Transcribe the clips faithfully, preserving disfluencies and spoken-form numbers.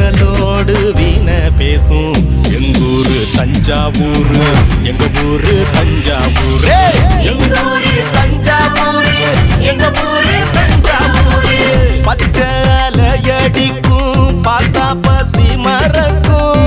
விரலோடு வீண பேசும் எங்கூரு தஞ்சாவூர் எங்க ஊரு தஞ்சாவூர் எங்க ஊரு தஞ்சாவூர் எங்க ஊரு தஞ்சாவூர் பச்சை அலையடிக்கும் பார்த்தா பசி மறக்கும்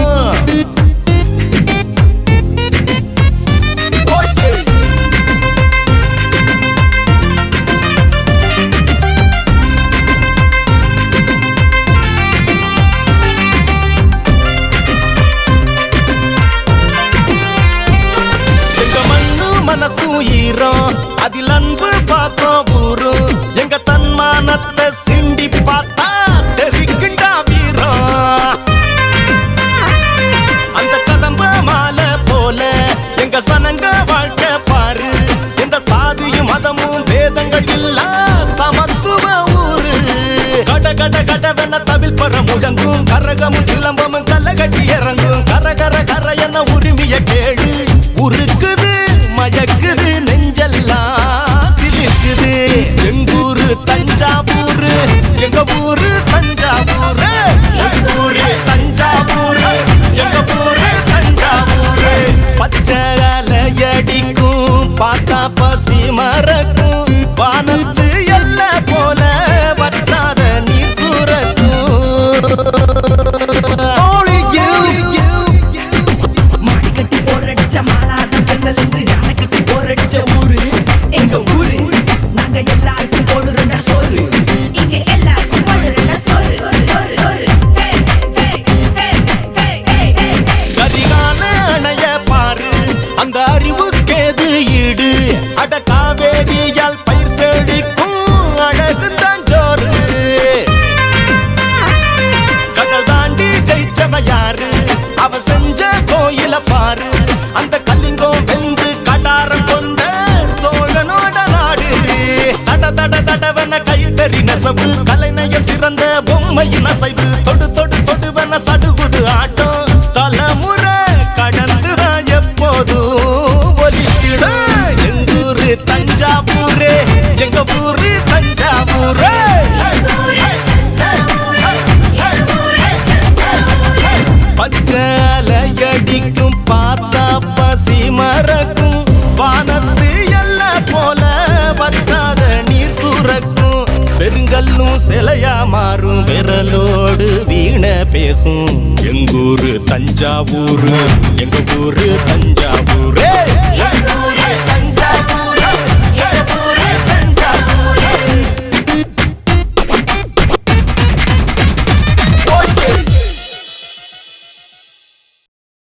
அதில் அன்பு பாசம் ஊரும் எங்க தன்மானத்தை சிண்டி பார்த்தா தெரிக்கின்றா வீரம் அந்த கதம்ப மாலை போல எங்க சனங்க வாழ்க்கை பாரு எந்த சாதியும் மதமும் வேதங்கள் இல்ல சமத்துவ ஊரு கட கட கடவென தவில் பர முழங்கும் கரகமும் சிலம்பமும் கல்லகட்டி இறங்கும் கரகர கர என்ன உரிமைய கேடு உருக்குது மயக்குது நெஞ்செல்லாம் சிலிக்குது எங்கூரு தஞ்சாவூர் எங்க ஊரு தஞ்சாவூர் எங்க ஊரு தஞ்சாவூர் எங்க ஊரு தஞ்சாவூர் பச்சை அலையடிக்கும் பார்த்தா பசி மறக்கும் வானத்து எல்ல போல வற்றாத நீர் சுரக்கும் மாடிக்கட்டி போரடிச்ச மாலாட்டம் சென்னல் என்று யானைக்கட்டி போரடிச்ச ஊரு எங்க ஊரு நாங்க எல்லாருக்கும் போடுறோம் சோறு இங்க எல்லாருக்கும் போடுறோம் சோறு கதிகான அணைய பாரு அந்த அறிவுக்கேது ஈடு அட காவேரியால் பயிர் செழிக்கும் அழகு தஞ்சோறு கடல் தாண்டி ஜெயிச்சவ யாரு அவ செஞ்ச கோயில பாரு அந்த கலிங்கம் வென்று கடாரம் கொண்ட சோழனோட நாடு தட தட தடவன கைத்தறி நெசவு கலைநயம் சிறந்த பொம்மையின் அசைவு தொடு தொடு தொடுவன சடுகுடு ஆட்டம் தலைமுறை கடந்துதான் எப்போதும் ஒலிக்கிட எங்கூரு தஞ்சாவூர் எங்க ஊரு தஞ்சாவூர் பச்சை அலையடிக்கும் பார்த்தா பசி மறக்கும் வானத்து எல்ல போல வற்றாத நீர் சுரக்கும் பெருங்கல்லும் சிலையா மாறும் விரலோடு வீண பேசும் எங்கூரு தஞ்சாவூர் எங்க ஊரு தஞ்சாவூர்